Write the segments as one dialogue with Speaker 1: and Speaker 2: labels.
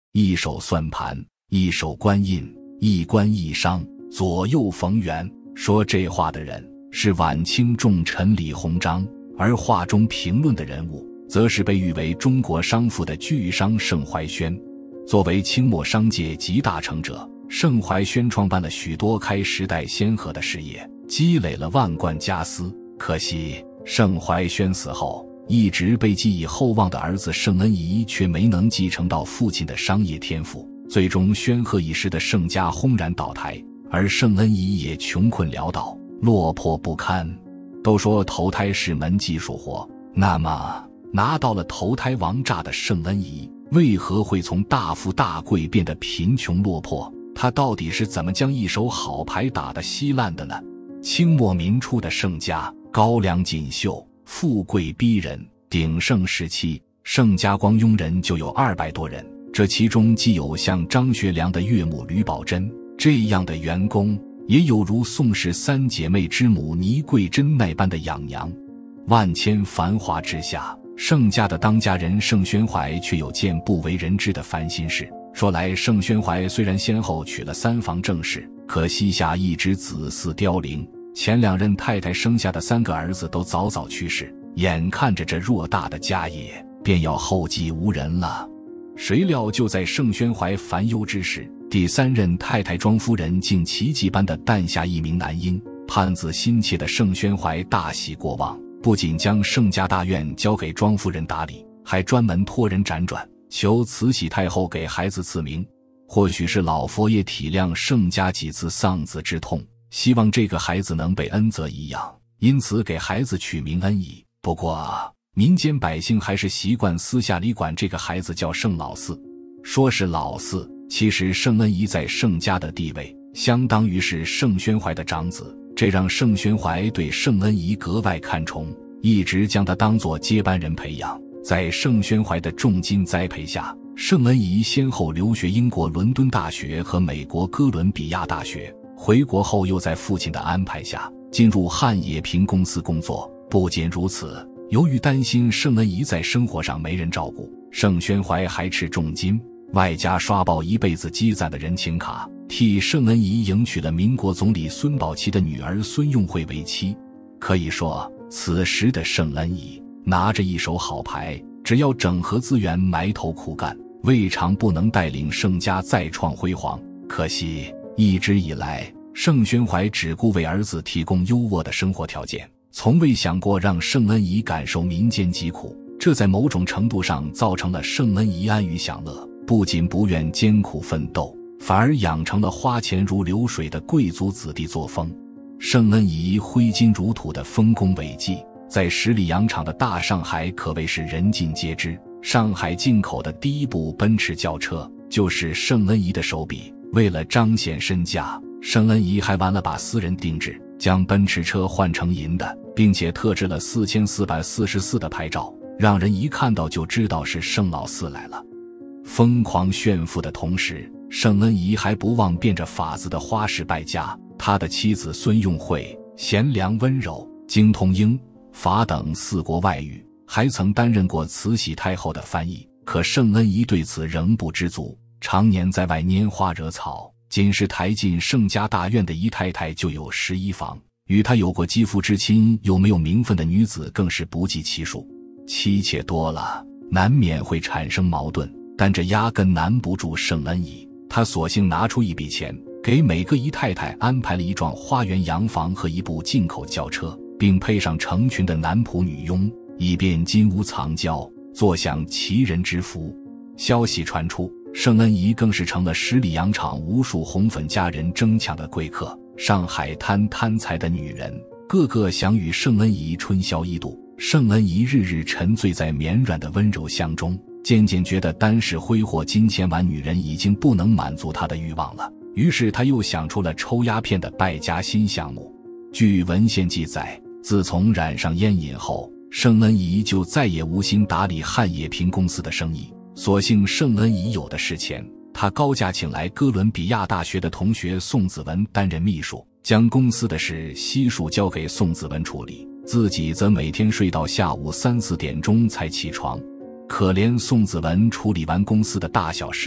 Speaker 1: 一手算盘，一手观印，一官一商，左右逢源。说这话的人是晚清重臣李鸿章，而画中评论的人物则是被誉为中国商父的巨商盛怀轩。作为清末商界集大成者，盛怀轩创办了许多开时代先河的事业，积累了万贯家私。可惜盛怀轩死后，一直被寄以厚望的儿子盛恩颐却没能继承到父亲的商业天赋，最终煊赫一时的盛家轰然倒台，而盛恩颐也穷困潦倒，落魄不堪。都说投胎是门技术活，那么拿到了投胎王炸的盛恩颐为何会从大富大贵变得贫穷落魄？他到底是怎么将一手好牌打得稀烂的呢？清末民初的盛家高粱锦绣，富贵逼人，鼎盛时期盛家光佣人就有200多人，这其中既有像张学良的岳母吕宝珍这样的员工，也有如宋氏3姐妹之母倪桂珍那般的养娘。万千繁华之下，盛家的当家人盛宣怀却有件不为人知的烦心事。说来盛宣怀虽然先后娶了3房正室，可膝下一直子嗣凋零，前2任太太生下的3个儿子都早早去世，眼看着这偌大的家业便要后继无人了。谁料就在盛宣怀烦忧之时，第3任太太庄夫人竟奇迹般地诞下一名男婴。盼子心切的盛宣怀大喜过望，不仅将盛家大院交给庄夫人打理，还专门托人辗转求慈禧太后给孩子赐名。或许是老佛爷体谅盛家几次丧子之痛，希望这个孩子能被恩泽颐养，因此给孩子取名恩颐。不过民间百姓还是习惯私下里管这个孩子叫盛老四。说是老四，其实盛恩颐在盛家的地位相当于是盛宣怀的长子，这让盛宣怀对盛恩颐格外看重，一直将他当作接班人培养。在盛宣怀的重金栽培下，盛恩颐先后留学英国伦敦大学和美国哥伦比亚大学，回国后又在父亲的安排下进入汉冶萍公司工作。不仅如此，由于担心盛恩颐在生活上没人照顾，盛宣怀还斥重金，外加刷爆一辈子积攒的人情卡，替盛恩颐迎娶了民国总理孙宝琦的女儿孙用惠为妻。可以说，此时的盛恩颐拿着一手好牌，只要整合资源，埋头苦干，未尝不能带领盛家再创辉煌。可惜一直以来，盛宣怀只顾为儿子提供优渥的生活条件，从未想过让盛恩颐感受民间疾苦，这在某种程度上造成了盛恩颐安于享乐，不仅不愿艰苦奋斗，反而养成了花钱如流水的贵族子弟作风。盛恩颐挥金如土的丰功伟绩，在十里洋场的大上海可谓是人尽皆知。上海进口的第一部奔驰轿车就是盛恩颐的手笔。为了彰显身价，盛恩颐还玩了把私人定制，将奔驰车换成银的，并且特制了4444的牌照，让人一看到就知道是盛老四来了。疯狂炫富的同时，盛恩颐还不忘变着法子的花式败家。他的妻子孙用惠贤良温柔，精通英法等4国外语，还曾担任过慈禧太后的翻译。可盛恩颐对此仍不知足，常年在外拈花惹草，仅是抬进盛家大院的姨太太就有11房，与他有过肌肤之亲又没有名分的女子更是不计其数。妻妾多了，难免会产生矛盾，但这压根难不住盛恩颐。他索性拿出一笔钱，给每个姨太太安排了一幢花园洋房和一部进口轿车，并配上成群的男仆女佣，以便金屋藏娇，坐享其人之福。消息传出，盛恩颐更是成了十里洋场无数红粉佳人争抢的贵客。上海滩贪财的女人个个想与盛恩颐春宵一度，盛恩颐日日沉醉在绵软的温柔乡中，渐渐觉得单是挥霍金钱玩女人已经不能满足他的欲望了。于是他又想出了抽鸦片的败家新项目。据文献记载，自从染上烟瘾后，盛恩颐就再也无心打理汉冶萍公司的生意。所幸盛恩颐有的是钱，他高价请来哥伦比亚大学的同学宋子文担任秘书，将公司的事悉数交给宋子文处理，自己则每天睡到下午3、4点钟才起床。可怜宋子文处理完公司的大小事宜，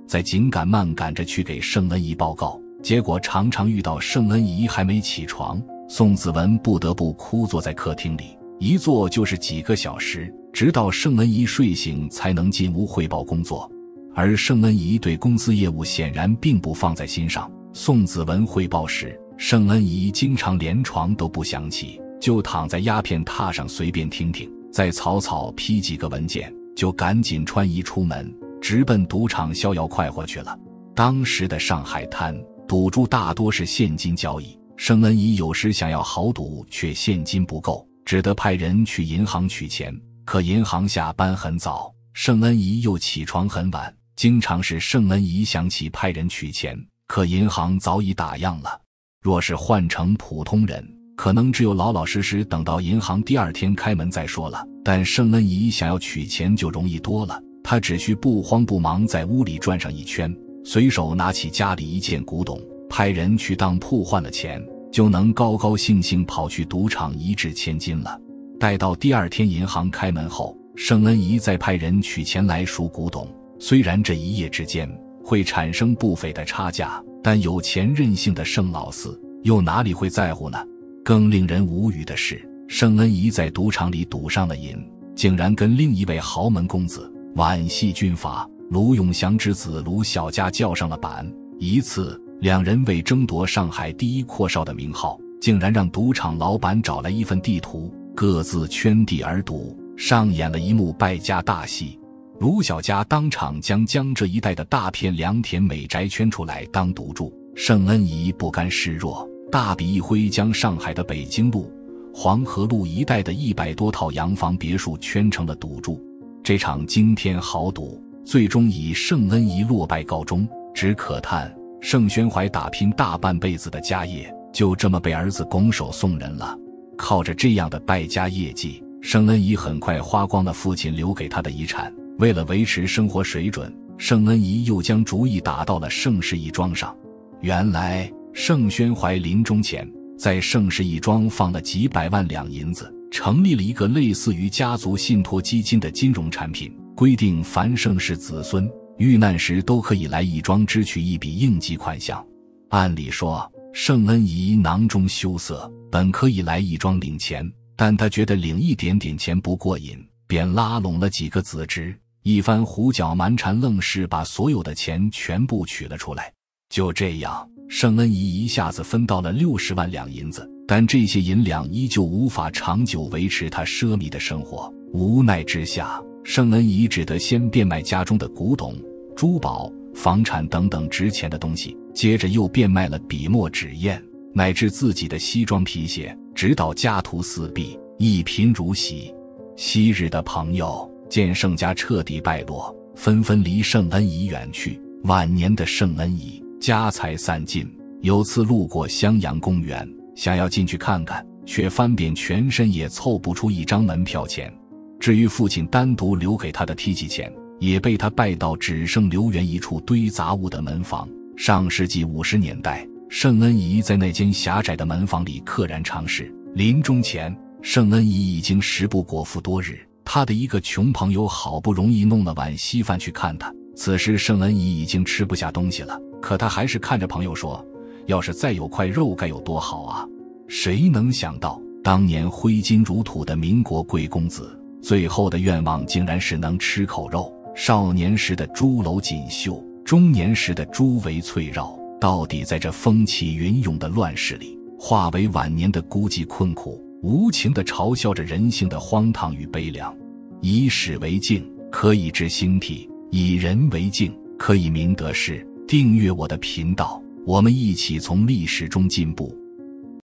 Speaker 1: 在紧赶慢赶着去给盛恩仪报告，结果常常遇到盛恩仪还没起床，宋子文不得不枯坐在客厅里，一坐就是几个小时，直到盛恩仪睡醒才能进屋汇报工作。而盛恩仪对公司业务显然并不放在心上，宋子文汇报时，盛恩仪经常连床都不想起，就躺在鸦片榻上随便听听，再草草批几个文件，就赶紧穿衣出门，直奔赌场逍遥快活去了。当时的上海滩赌注大多是现金交易，盛恩仪有时想要豪赌却现金不够，只得派人去银行取钱，可银行下班很早，盛恩仪又起床很晚，经常是盛恩仪想起派人取钱，可银行早已打烊了。若是换成普通人，可能只有老老实实等到银行第二天开门再说了，但盛恩仪想要取钱就容易多了，他只需不慌不忙在屋里转上一圈，随手拿起家里一件古董，派人去当铺换了钱，就能高高兴兴跑去赌场一掷千金了。待到第二天银行开门后，盛恩仪再派人取钱来赎古董，虽然这一夜之间会产生不菲的差价，但有钱任性的盛老四又哪里会在乎呢？更令人无语的是，盛恩仪在赌场里赌上了瘾，竟然跟另一位豪门公子皖系军阀卢永祥之子卢小家叫上了板。一次，两人为争夺上海第一阔少的名号，竟然让赌场老板找来一份地图，各自圈地而赌，上演了一幕败家大戏。卢小家当场将江浙一带的大片良田美宅圈出来当赌注，盛恩仪不甘示弱，大笔一挥，将上海的北京路、黄河路一带的100多套洋房别墅圈成了赌注。这场惊天豪赌最终以盛恩仪落败告终，只可叹盛宣怀打拼大半辈子的家业就这么被儿子拱手送人了。靠着这样的败家业绩，盛恩仪很快花光了父亲留给他的遗产。为了维持生活水准，盛恩仪又将主意打到了盛氏义庄上。原来盛宣怀临终前在盛氏义庄放了几百万两银子，成立了一个类似于家族信托基金的金融产品，规定凡盛氏子孙遇难时都可以来义庄支取一笔应急款项。按理说，盛恩仪囊中羞涩，本可以来义庄领钱，但他觉得领一点点钱不过瘾，便拉拢了几个子侄，一番胡搅蛮缠，愣是把所有的钱全部取了出来。就这样，盛恩仪一下子分到了60万两银子，但这些银两依旧无法长久维持他奢靡的生活。无奈之下，盛恩仪只得先变卖家中的古董、珠宝、房产等等值钱的东西，接着又变卖了笔墨纸砚，乃至自己的西装皮鞋，直到家徒四壁，一贫如洗。昔日的朋友见盛家彻底败落，纷纷离盛恩仪远去。晚年的盛恩仪家财散尽，有次路过襄阳公园，想要进去看看，却翻遍全身也凑不出一张门票钱。至于父亲单独留给他的梯级钱，也被他败到只剩留园一处堆杂物的门房。上世纪50年代，盛恩仪在那间狭窄的门房里溘然长逝。临终前，盛恩仪已经食不果腹多日，他的一个穷朋友好不容易弄了碗稀饭去看他。此时盛恩仪已经吃不下东西了，可他还是看着朋友说，要是再有块肉该有多好啊。谁能想到，当年挥金如土的民国贵公子，最后的愿望竟然是能吃口肉。少年时的朱楼锦绣，中年时的朱围翠绕，到底在这风起云涌的乱世里，化为晚年的孤寂困苦，无情地嘲笑着人性的荒唐与悲凉。以史为镜，可以知兴替；以人为镜，可以明得失。订阅我的频道，我们一起从历史中进步。